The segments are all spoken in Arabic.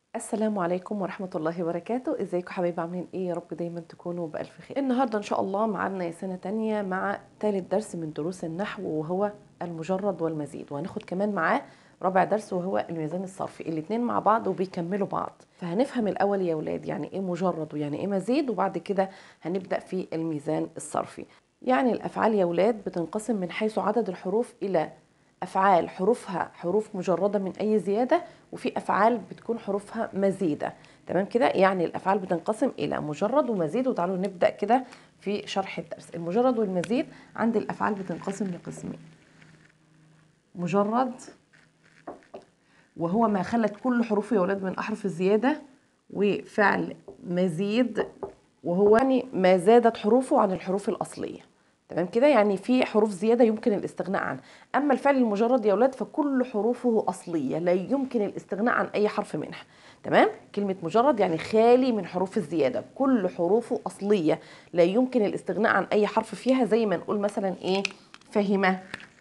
السلام عليكم ورحمة الله وبركاته. ازيكم حبايبي، عاملين ايه؟ يا رب دايما تكونوا بألف خير. النهاردة ان شاء الله معانا سنة تانية مع تالت درس من دروس النحو، وهو المجرد والمزيد، وهناخد كمان معاه رابع درس وهو الميزان الصرفي. الاتنين مع بعض وبيكملوا بعض، فهنفهم الأول يا ولاد يعني ايه مجرد ويعني ايه مزيد، وبعد كده هنبدأ في الميزان الصرفي. يعني الأفعال يا ولاد بتنقسم من حيث عدد الحروف إلى أفعال حروفها حروف مجردة من أي زيادة، وفي أفعال بتكون حروفها مزيدة. تمام كده؟ يعني الأفعال بتنقسم إلى مجرد ومزيد، وتعالوا نبدأ كده في شرح الدرس. المجرد والمزيد عند الأفعال بتنقسم لقسمين: مجرد وهو ما خلت كل حروفه يا ولاد من أحرف الزيادة، وفعل مزيد وهو يعني ما زادت حروفه عن الحروف الأصلية. تمام كده؟ يعني في حروف زيادة يمكن الاستغناء عنها. أما الفعل المجرد يا ولاد فكل حروفه أصلية، لا يمكن الاستغناء عن أي حرف منها. تمام؟ كلمة مجرد يعني خالي من حروف الزيادة، كل حروفه أصلية لا يمكن الاستغناء عن أي حرف فيها. زي ما نقول مثلا إيه؟ فهم،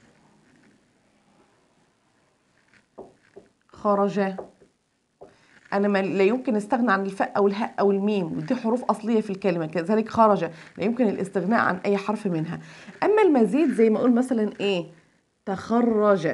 خرج. انا ما لا يمكن استغنى عن الفاء او الهاء او الميم، ودي حروف اصليه في الكلمه. كذلك خرج لا يمكن الاستغناء عن اي حرف منها. اما المزيد زي ما اقول مثلا ايه؟ تخرج.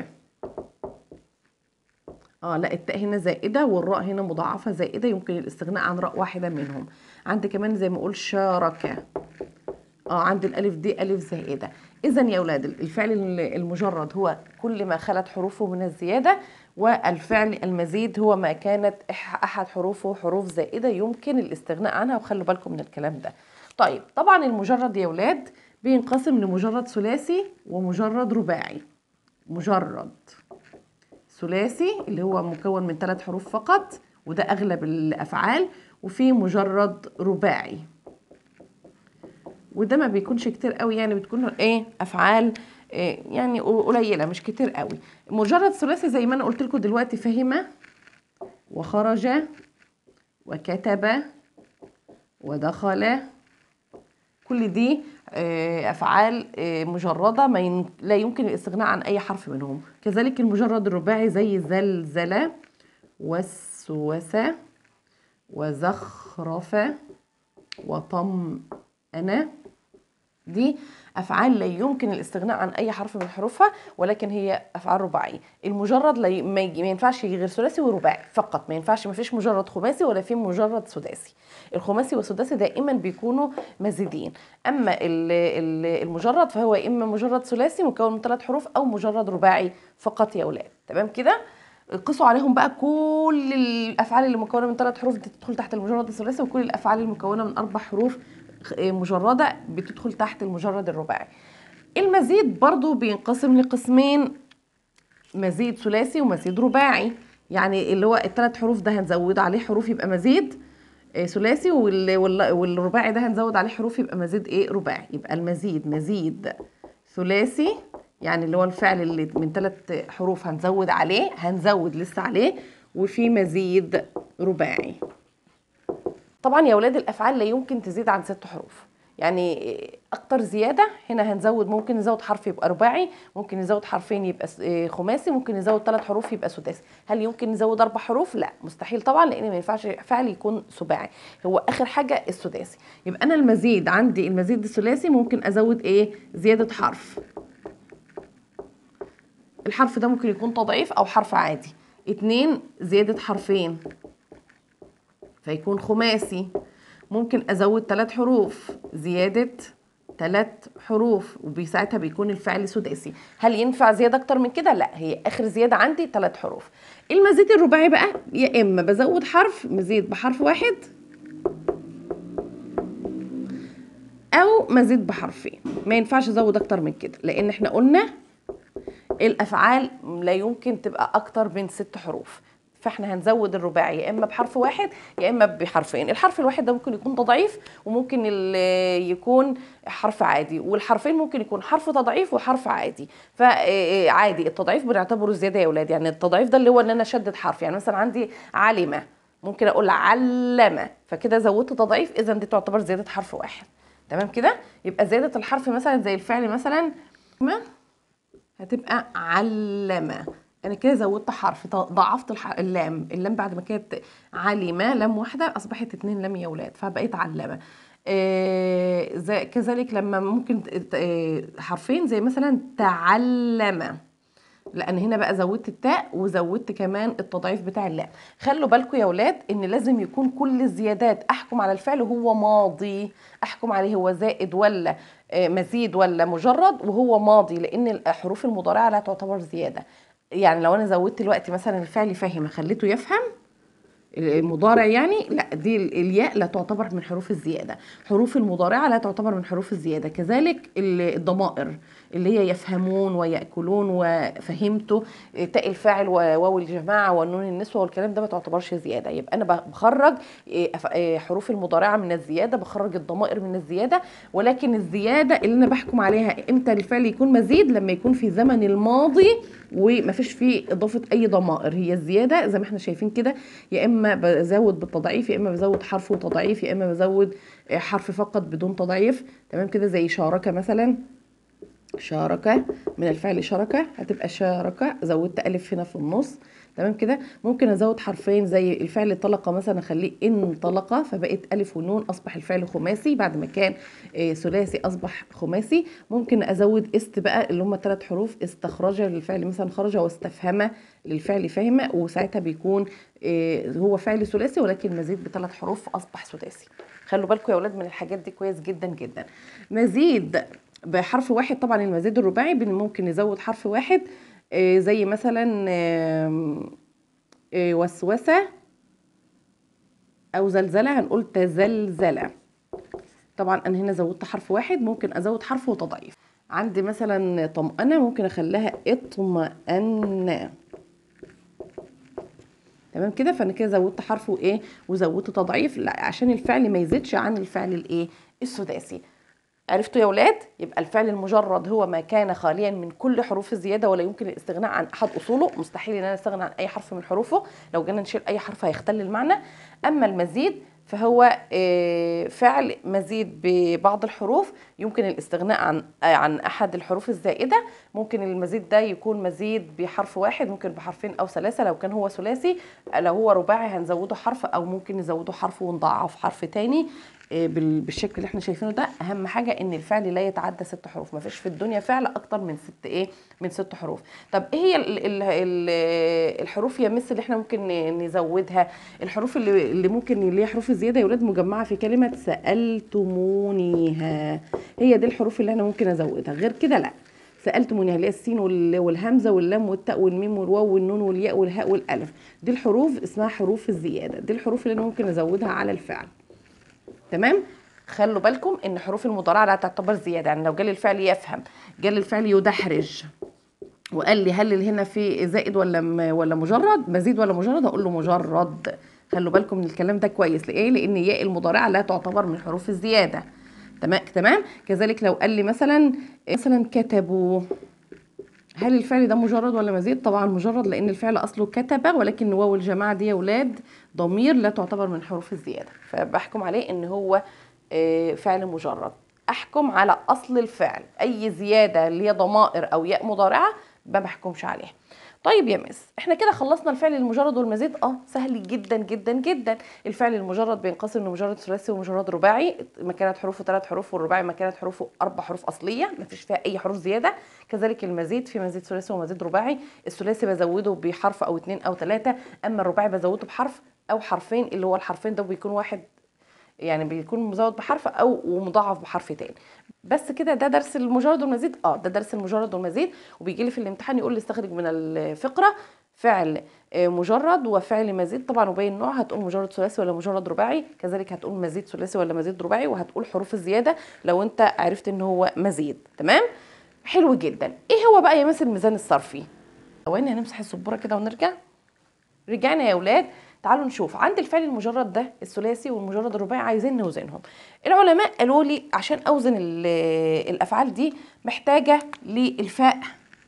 لا، التاء هنا زائده والراء هنا مضاعفه زائده، يمكن الاستغناء عن راء واحده منهم. عندي كمان زي ما اقول شارك. عند الالف دي الف زائده. اذا يا اولاد الفعل المجرد هو كل ما خلت حروفه من الزياده، والفعل المزيد هو ما كانت احد حروفه حروف زائده يمكن الاستغناء عنها، وخلوا بالكم من الكلام ده. طيب طبعا المجرد يا اولاد بينقسم لمجرد ثلاثي ومجرد رباعي. مجرد ثلاثي اللي هو مكون من 3 حروف فقط، وده اغلب الافعال، وفي مجرد رباعي وده ما بيكونش كتير قوي، يعني بتكون ايه؟ افعال يعني قليله مش كتير قوي. مجرد ثلاثي زي ما انا قلت لكم دلوقتي: فهم وخرج وكتب ودخل. كل دي افعال مجرده لا يمكن الاستغناء عن اي حرف منهم. كذلك المجرد الرباعي زي زلزل وسوس وزخرف وطمأن. دي افعال لا يمكن الاستغناء عن اي حرف من حروفها، ولكن هي افعال رباعيه. المجرد ما ينفعش يجي غير ثلاثي ورباعي فقط، ما ينفعش، ما فيش مجرد خماسي ولا في مجرد سداسي. الخماسي والسداسي دائما بيكونوا مزيدين. اما المجرد فهو اما مجرد ثلاثي مكون من 3 حروف او مجرد رباعي فقط يا اولاد. تمام كده؟ قصوا عليهم بقى كل الافعال اللي مكونه من 3 حروف دي تدخل تحت المجرد الثلاثي، وكل الافعال المكونه من 4 حروف مجردة بتدخل تحت المجرد الرباعي. المزيد برضو بينقسم لقسمين: مزيد ثلاثي ومزيد رباعي. يعني اللي هو ال3 حروف ده هنزود عليه حروف يبقى مزيد ثلاثي، والرباعي ده هنزود عليه حروف يبقى مزيد ايه؟ رباعي. يبقى المزيد مزيد ثلاثي، يعني اللي هو الفعل اللي من 3 حروف هنزود لسه عليه، وفي مزيد رباعي. طبعا يا ولاد الافعال لا يمكن تزيد عن 6 حروف، يعني اكتر زياده هنا هنزود، ممكن نزود حرف يبقى رباعي، ممكن نزود حرفين يبقى خماسي، ممكن نزود 3 حروف يبقى سداسي. هل يمكن نزود 4 حروف؟ لا، مستحيل طبعا، لان ما ينفعش فعل يكون سباعي، هو اخر حاجه السداسي. يبقى انا المزيد عندي المزيد الثلاثي ممكن ازود ايه؟ زياده حرف. الحرف ده ممكن يكون تضعيف او حرف عادي. 2 زياده حرفين فيكون خماسي. ممكن ازود 3 حروف زيادة 3 حروف، وبساعتها بيكون الفعل سداسي. هل ينفع زيادة اكتر من كده؟ لا، هي اخر زيادة عندي 3 حروف. المزيد الرباعي بقى يا اما بزود حرف مزيد بحرف واحد، او مزيد بحرفين. ما ينفعش ازود اكتر من كده، لان احنا قلنا الافعال لا يمكن تبقى اكتر من 6 حروف، فاحنا هنزود الرباعي يا اما بحرف واحد يا اما بحرفين. الحرف الواحد ده ممكن يكون تضعيف، وممكن يكون حرف عادي، والحرفين ممكن يكون حرف تضعيف وحرف عادي. فعادي التضعيف بنعتبره زياده يا اولاد، يعني التضعيف ده اللي هو ان انا اشدد حرف. يعني مثلا عندي علمه، ممكن اقول علمه، فكده زودت تضعيف، اذا دي تعتبر زياده حرف واحد. تمام كده؟ يبقى زياده الحرف مثلا زي الفعل مثلا هتبقى علم. انا كده زودت حرف، ضاعفت اللام بعد ما كانت علمة لام واحدة اصبحت 2 لام يا ولاد، فبقيت علمة. كذلك لما ممكن حرفين زي مثلا تعلم، لان هنا بقى زودت التاء وزودت كمان التضعيف بتاع اللام. خلوا بالكم يا ولاد ان لازم يكون كل الزيادات احكم على الفعل هو ماضي، احكم عليه هو زائد ولا مزيد ولا مجرد وهو ماضي، لان الحروف المضارعه لا تعتبر زياده. يعني لو انا زودت دلوقتي مثلا الفعل فهم خليته يفهم المضارع، يعني لا، دي الياء لا تعتبر من حروف الزيادة. حروف المضارعة لا تعتبر من حروف الزيادة. كذلك الضمائر اللي هي يفهمون ويأكلون وفهمتوا، تاء الفاعل وواو الجماعة والنون النسوة والكلام ده ما تعتبرش زيادة. يبقى أنا بخرج حروف المضارعة من الزيادة، بخرج الضمائر من الزيادة. ولكن الزيادة اللي أنا بحكم عليها إمتى الفعل يكون مزيد؟ لما يكون في زمن الماضي وما فيش فيه إضافة أي ضمائر. هي الزيادة زي ما احنا شايفين كده، يا اما بزود بالتضعيف، يا اما بزود حرف وتضعيف، يا اما بزود حرف فقط بدون تضعيف. تمام كده، زي شارك مثلا، شارك من الفعل شارك هتبقى شارك، زودت الف هنا في النص. تمام كده. ممكن ازود حرفين زي الفعل طلق مثلا اخليه انطلق، فبقت الف ونون اصبح الفعل خماسي بعد ما كان ثلاثي اصبح خماسي. ممكن ازود است بقى اللي هم 3 حروف، استخرج للفعل مثلا خرج، واستفهم للفعل فهم، وساعتها بيكون هو فعل ثلاثي ولكن مزيد ب3 حروف اصبح سداسي. خلوا بالكم يا اولاد من الحاجات دي كويس جدا جدا. مزيد بحرف واحد، طبعا المزيد الرباعي ممكن نزود حرف واحد زي مثلا وسوسة او زلزلة، هنقول تزلزلة. طبعا انا هنا زودت حرف واحد، ممكن ازود حرف وتضعيف. عندي مثلا طمأنة ممكن اخليها اطمأن. تمام كده، فانا كده زودت حرف وايه وزودت تضعيف، لا عشان الفعل ما يزيدش عن الفعل الايه السداسي. عرفتوا يا ولاد؟ يبقى الفعل المجرد هو ما كان خاليا من كل حروف الزياده ولا يمكن الاستغناء عن احد اصوله. مستحيل ان انا استغنى عن اي حرف من حروفه، لو جينا نشيل اي حرف هيختل المعنى. اما المزيد فهو فعل مزيد ببعض الحروف يمكن الاستغناء عن احد الحروف الزائده. ممكن المزيد ده يكون مزيد بحرف واحد، ممكن بحرفين او ثلاثه لو كان هو ثلاثي. لو هو رباعي هنزوده حرف، او ممكن نزوده حرف ونضعف حرف تاني بالشكل اللي احنا شايفينه ده. اهم حاجه ان الفعل لا يتعدى 6 حروف، ما فيش في الدنيا فعل اكتر من 6 حروف. طب ايه هي الحروف يا مس اللي احنا ممكن نزودها؟ الحروف اللي ممكن اللي هي حروف الزياده يا ولاد مجمعه في كلمه سالتمونيها، هي دي الحروف اللي انا ممكن ازودها، غير كده لا. سالتمونيها اللي هي السين والهمزه واللام والتاء والميم والواو والنون والياء والهاء والالف، دي الحروف اسمها حروف الزياده، دي الحروف اللي انا ممكن ازودها على الفعل. تمام. خلوا بالكم ان حروف المضارعه لا تعتبر زياده. يعني لو جالي الفعل يفهم، جالي الفعل يدحرج وقال لي هل هنا في زائد ولا مجرد، مزيد ولا مجرد، هقول له مجرد. خلوا بالكم من الكلام ده كويس. ليه؟ لان ياء المضارعه لا تعتبر من حروف الزياده. تمام. كذلك لو قال لي مثلا كتبوا، هل الفعل ده مجرد ولا مزيد؟ طبعا مجرد، لان الفعل اصله كتب، ولكن واو الجماعه دي يا ولاد ضمير لا تعتبر من حروف الزياده، فبحكم عليه ان هو فعل مجرد. احكم على اصل الفعل، اي زياده اللي هي ضمائر او ياء مضارعه ما بحكمش عليها. طيب يا مس، احنا كده خلصنا الفعل المجرد والمزيد. سهل جدا جدا جدا. الفعل المجرد بينقسم لمجرد ثلاثي ومجرد رباعي، ما كانت حروفه 3 حروف، والرباعي ما كانت حروفه 4 حروف اصليه ما فيش فيها اي حروف زياده. كذلك المزيد، في مزيد ثلاثي ومزيد رباعي. الثلاثي بزوده بحرف او 2 او 3، اما الرباعي بزوده بحرف او حرفين، اللي هو الحرفين ده بيكون واحد، يعني بيكون مزود بحرف او ومضاعف بحرف تاني. بس كده ده درس المجرد والمزيد. ده درس المجرد والمزيد. وبيجي لي في الامتحان يقول لي استخرج من الفقره فعل مجرد وفعل مزيد، طبعا وبين نوع، هتقول مجرد ثلاثي ولا مجرد رباعي، كذلك هتقول مزيد ثلاثي ولا مزيد رباعي، وهتقول حروف الزياده لو انت عرفت ان هو مزيد. تمام، حلو جدا. ايه هو بقى يا مس الميزان الصرفي؟ ثواني هنمسح السبوره كده ونرجع. رجعنا يا اولاد. تعالوا نشوف عند الفعل المجرد ده الثلاثي والمجرد الرباعي عايزين نوزنهم. العلماء قالوا لي عشان اوزن الافعال دي محتاجه للفاء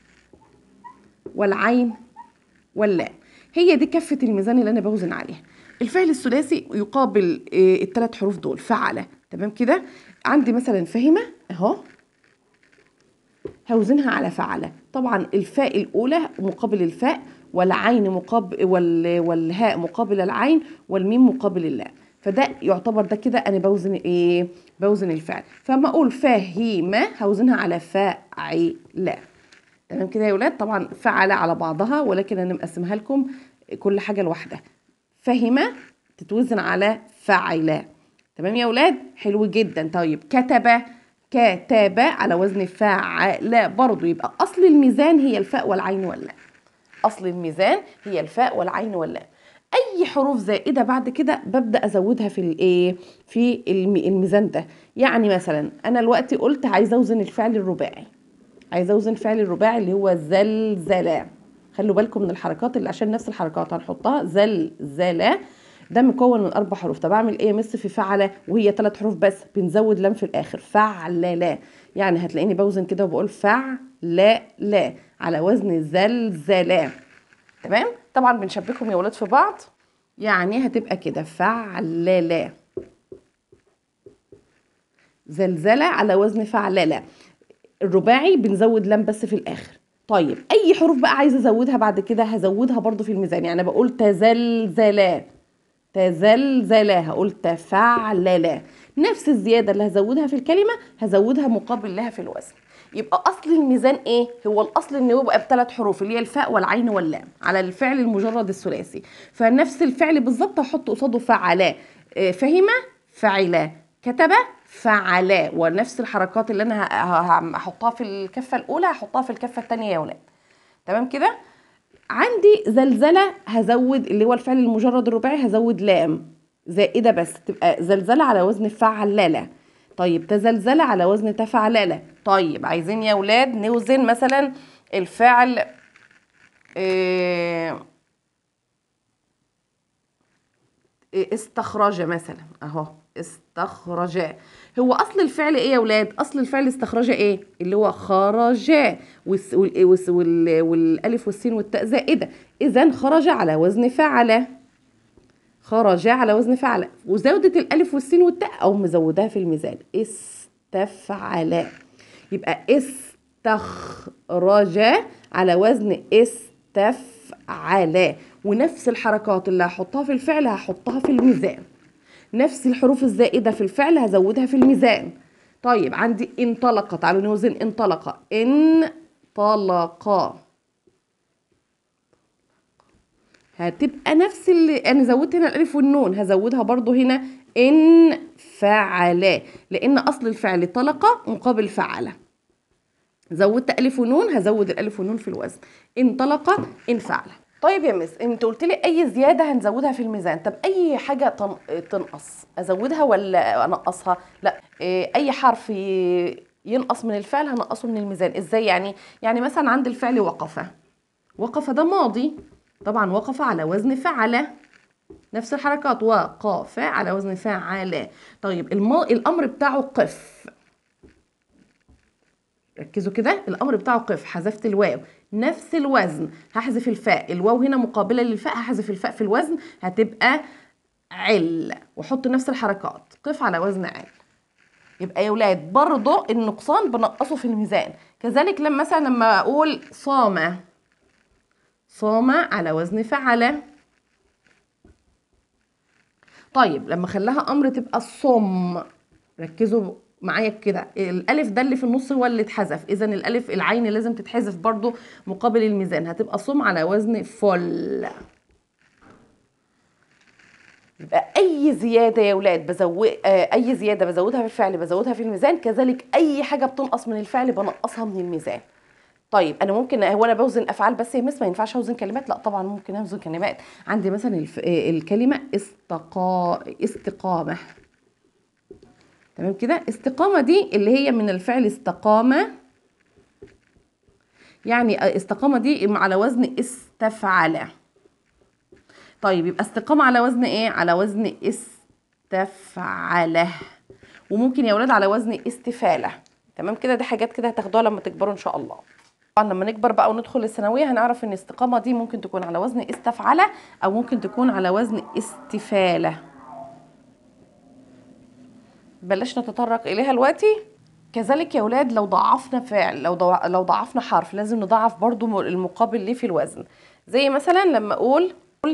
والعين واللام، هي دي كفه الميزان اللي انا بوزن عليها. الفعل الثلاثي يقابل ال3 حروف دول، فعل. تمام كده. عندي مثلا فهمه اهو، هوزنها على فعل. طبعا الفاء الاولى مقابل الفاء، والعين مقابل والهاء مقابل العين، والميم مقابل اللام. فده يعتبر ده كده انا بوزن ايه؟ بوزن الفعل. فما اقول فهيمة هوزنها على فاعلة. تمام كده يا ولاد؟ طبعا فعل على بعضها، ولكن انا مقسمها لكم كل حاجه لوحدها. فهمة تتوزن على فعلة. تمام يا ولاد؟ حلو جدا. طيب كتب، كتب على وزن فعل برضو. يبقى اصل الميزان هي الفاء والعين واللام. اصل الميزان هي الفاء والعين واللام. اي حروف زائده بعد كده ببدا ازودها في الايه؟ في الميزان ده. يعني مثلا انا دلوقتي قلت عايزه اوزن الفعل الرباعي، عايزه اوزن الفعل الرباعي اللي هو زلزلة. خلوا بالكم من الحركات اللي عشان نفس الحركات هنحطها. زلزلة ده مكون من 4 حروف. طب اعمل ايه يا مس في فعلة وهي 3 حروف بس؟ بنزود لام في الاخر، فعللا. يعني هتلاقيني بوزن كده وبقول فعللا على وزن زلزلة. تمام؟ طبعا بنشبكهم يا ولاد في بعض، يعني هتبقى كده فعللا، زلزلة على وزن فعللة. الرباعي بنزود لام بس في الاخر. طيب اي حروف بقى عايزه ازودها بعد كده هزودها برضو في الميزان. يعني انا بقول تزلزلا، تزلزلا، هقول تفعللا. نفس الزياده اللي هزودها في الكلمه هزودها مقابل لها في الوزن. يبقى اصل الميزان ايه؟ هو الاصل انه يبقى ب3 حروف اللي هي الفاء والعين واللام على الفعل المجرد الثلاثي. فنفس الفعل بالظبط هحط قصاده فعلا. فهم، فعلا، كتب، فعلا. ونفس الحركات اللي انا هحطها في الكفه الاولى هحطها في الكفه الثانيه يا ولاد. تمام كده؟ عندي زلزلة هزود اللي هو الفعل المجرد الرباعي، هزود لام زائدة بس تبقى زلزلة على وزن فعللة. طيب تزلزلة على وزن تفعللة. طيب عايزين يا ولاد نوزن مثلا الفعل استخرج مثلا اهو، استخرج. هو اصل الفعل ايه يا ولاد؟ اصل الفعل استخرج ايه؟ اللي هو خرج، والالف والسين والتاء زائده. اذا خرج على وزن فعل، خرج على وزن فعل. وزودت الالف والسين والتاء او مزوداها في الميزان، استفعل. يبقى استخرج على وزن استفعل. ونفس الحركات اللي هحطها في الفعل هحطها في الميزان. نفس الحروف الزائدة في الفعل هزودها في الميزان. طيب عندي انطلق، تعالوا نوزن انطلق. انطلق هتبقى نفس اللي انا زودت هنا الالف والنون هزودها برضو هنا انفعل، لان اصل الفعل طلق مقابل فعل. زودت الف ونون هزود الالف والنون في الوزن. انطلق، انفعل. طيب يا مس انت قلت لي اي زياده هنزودها في الميزان. طب اي حاجه تنقص ازودها ولا انقصها؟ لا، اي حرف ينقص من الفعل هنقصه من الميزان. ازاي يعني؟ يعني مثلا عند الفعل وقف، وقف ده ماضي، طبعا وقف على وزن فعل. نفس الحركات، وقف على وزن فعل. طيب الامر بتاعه قف، ركزوا كده، الامر بتاعه قف، حذفت الواو. نفس الوزن هحذف الفاء، الواو هنا مقابله للفاء، هحذف الفاء في الوزن هتبقى عل، وحط نفس الحركات، قف على وزن عل. يبقى يا ولاد برضه النقصان بنقصه في الميزان. كذلك لما مثلا لما اقول صام، صام على وزن فعل. طيب لما خلاها امر تبقى الصم، ركزوا معايا كده، الالف ده اللي في النص هو اللي اتحذف، اذا الالف العين لازم تتحذف برضو مقابل الميزان، هتبقى صم على وزن فل. يبقى اي زياده يا ولاد اي زياده بزودها في الفعل بزودها في الميزان. كذلك اي حاجه بتنقص من الفعل بنقصها من الميزان. طيب انا ممكن، هو انا بوزن افعال بس يا مس ما ينفعش اوزن كلمات؟ لا طبعا ممكن اوزن كلمات. عندي مثلا الكلمه استقامه. تمام كده؟ استقامه دي اللي هي من الفعل استقامه، يعني استقامه دي على وزن استفعل. طيب يبقى استقامه على وزن ايه؟ على وزن استفعله. وممكن يا ولاد على وزن استفاله. تمام كده؟ دي حاجات كده هتاخدوها لما تكبروا ان شاء الله. طبعا لما نكبر بقى وندخل الثانويه هنعرف ان استقامه دي ممكن تكون على وزن استفعله او ممكن تكون على وزن استفاله. بلاش نتطرق اليها دلوقتي. كذلك يا ولاد لو ضعفنا فعل، لو ضعفنا حرف لازم نضعف برضو المقابل ليه في الوزن. زي مثلا لما اقول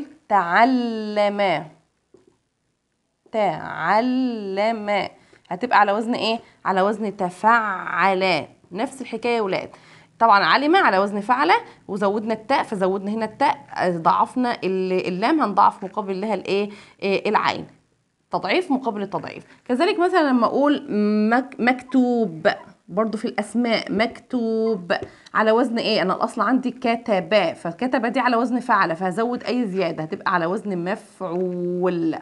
تعلم، تعلم هتبقى على وزن ايه؟ على وزن تفعل. نفس الحكايه يا ولاد. طبعا علم على وزن فعل، وزودنا التاء فزودنا هنا التاء، ضعفنا اللام هنضعف مقابل لها الايه؟ العين. تضعيف مقابل التضعيف. كذلك مثلا لما اقول مكتوب، برضو في الاسماء مكتوب على وزن ايه؟ انا الاصل عندي كتب، فكتب دي على وزن فعل، فهزود اي زياده هتبقى على وزن مفعول.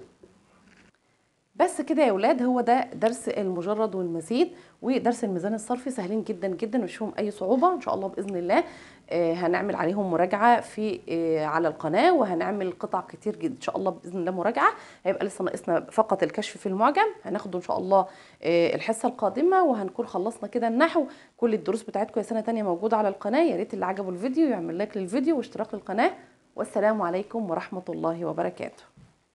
بس كده يا ولاد، هو ده درس المجرد والمزيد ودرس الميزان الصرفي، سهلين جدا جدا مش فيهم اي صعوبه ان شاء الله باذن الله. هنعمل عليهم مراجعه في على القناه، وهنعمل قطع كتير جدا ان شاء الله باذن الله مراجعه. هيبقى لسه ناقصنا فقط الكشف في المعجم، هناخده ان شاء الله الحصه القادمه، وهنكون خلصنا كده النحو. كل الدروس بتاعتكم يا سنه تانية موجوده على القناه، يا ريت اللي عجبه الفيديو يعمل لايك للفيديو واشتراك للقناه. والسلام عليكم ورحمه الله وبركاته.